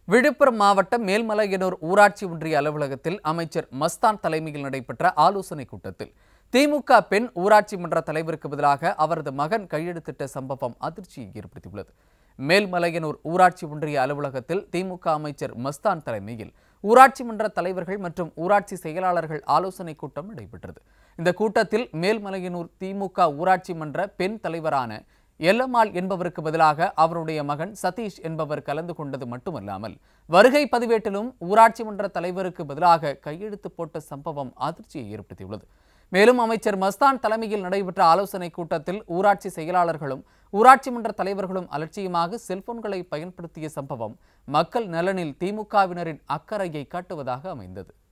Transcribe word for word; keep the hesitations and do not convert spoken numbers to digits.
விழுப்புரம் மாவட்டம் மேல்மலையனூர் ஊராட்சி ஒன்றிய அலுவலகத்தில் அமைச்சர் மஸ்தான் தலைமையில் நடைபெற்ற ஆலோசனைக் கூட்டத்தில் திமுக பெண் ஊராட்சி மன்ற தலைவருக்கு பதிலாக அவரது மகன் கையெழுத்திட்ட சம்பவம் அதிர்ச்சியை ஏற்படுத்தியுள்ளது. மேல்மலையனூர் ஊராட்சி ஒன்றிய அலுவலகத்தில் திமுக அமைச்சர் மஸ்தான் தலைமையில் ஊராட்சி மன்ற தலைவர்கள் மற்றும் ஊராட்சி செயலாளர்கள் ஆலோசனைக் கூட்டம் நடைபெற்றது. இந்த கூட்டத்தில் மேல்மலையனூர் திமுக ஊராட்சி மன்ற பெண் தலைவரான எல்லம்மாள் என்பவருக்கு பதிலாக அவருடைய மகன் சதீஷ் என்பவர் கலந்து கொண்டது மட்டுமல்லாமல் வருகை பதிவேட்டிலும் ஊராட்சி மன்ற தலைவருக்கு பதிலாக கையெழுத்து போட்ட சம்பவம் அதிர்ச்சியை ஏற்படுத்தியுள்ளது. மேலும் அமைச்சர் மஸ்தான் தலைமையில் நடைபெற்ற ஆலோசனைக் கூட்டத்தில் ஊராட்சி செயலாளர்களும் ஊராட்சி மன்ற தலைவர்களும் அலட்சியமாக செல்போன்களை பயன்படுத்திய சம்பவம் மக்கள் நலனில் திமுகவினரின் அக்கறையை காட்டுவதாக அமைந்தது.